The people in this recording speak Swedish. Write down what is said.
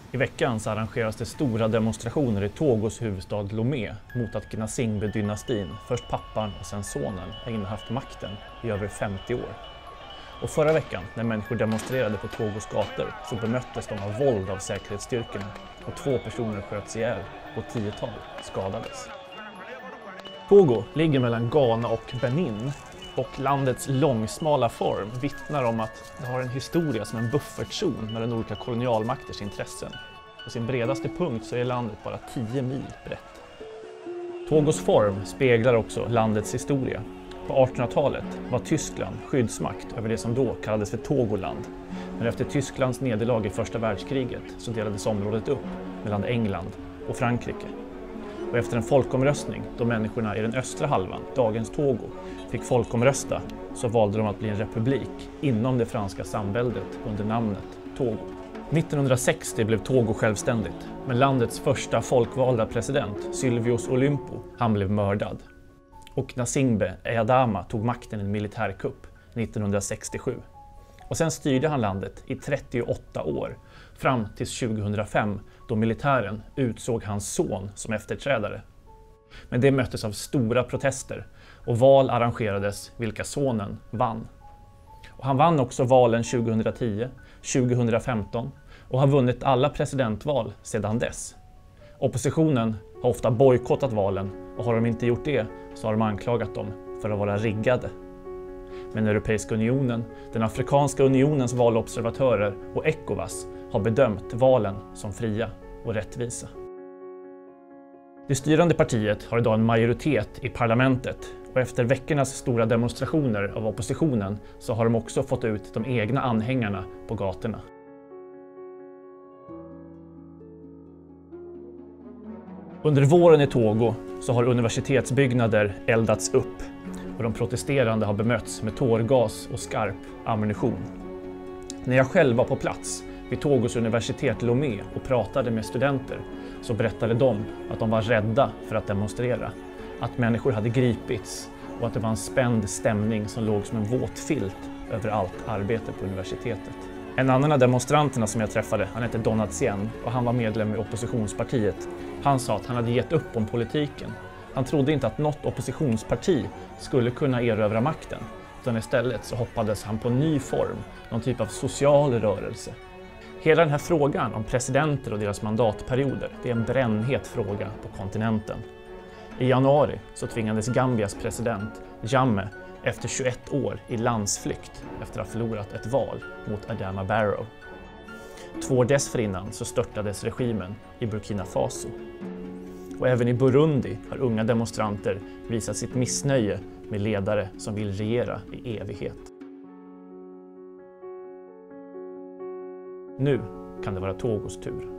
I veckan så arrangeras det stora demonstrationer i Togos huvudstad Lomé mot att Gnassingbé-dynastin, först pappan och sen sonen, har innehaft makten i över 50 år. Och förra veckan, när människor demonstrerade på Togos gator, så bemöttes de av våld av säkerhetsstyrkorna och 2 personer sköts ihjäl och 10-tal skadades. Togo ligger mellan Ghana och Benin och landets långsmala form vittnar om att det har en historia som en buffertzon mellan olika kolonialmakters intressen. På sin bredaste punkt så är landet bara 10 mil brett. Togos form speglar också landets historia. På 1800-talet var Tyskland skyddsmakt över det som då kallades för Togoland. Men efter Tysklands nederlag i första världskriget så delades området upp mellan England och Frankrike. Och efter en folkomröstning då människorna i den östra halvan, dagens Togo, fick folkomrösta så valde de att bli en republik inom det franska samväldet under namnet Togo. 1960 blev Togo självständigt, men landets första folkvalda president, Sylvius Olympo, han blev mördad. Och Gnassingbé Eyadema tog makten i en militärkupp 1967. Och sen styrde han landet i 38 år, fram till 2005 då militären utsåg hans son som efterträdare. Men det möttes av stora protester och val arrangerades vilka sonen vann. Och han vann också valen 2010, 2015 och har vunnit alla presidentval sedan dess. Oppositionen har ofta bojkottat valen och har de inte gjort det så har de anklagat dem för att vara riggade. Men Europeiska unionen, den Afrikanska unionens valobservatörer och ECOWAS har bedömt valen som fria och rättvisa. Det styrande partiet har idag en majoritet i parlamentet och efter veckornas stora demonstrationer av oppositionen så har de också fått ut de egna anhängarna på gatorna. Under våren i Togo så har universitetsbyggnader eldats upp och de protesterande har bemötts med tårgas och skarp ammunition. När jag själv var på plats vid Togos universitet Lomé och pratade med studenter så berättade de att de var rädda för att demonstrera, att människor hade gripits och att det var en spänd stämning som låg som en våt filt över allt arbete på universitetet. En annan av demonstranterna som jag träffade, han hette Donatien och han var medlem i oppositionspartiet. Han sa att han hade gett upp om politiken. Han trodde inte att något oppositionsparti skulle kunna erövra makten, utan istället så hoppades han på en ny form, någon typ av social rörelse. Hela den här frågan om presidenter och deras mandatperioder, det är en brännhet fråga på kontinenten. I januari så tvingades Gambias president Jammeh efter 21 år i landsflykt efter att ha förlorat ett val mot Adama Barrow. 2 år dessförinnan så störtades regimen i Burkina Faso. Och även i Burundi har unga demonstranter visat sitt missnöje med ledare som vill regera i evighet. Nu kan det vara Togos tur.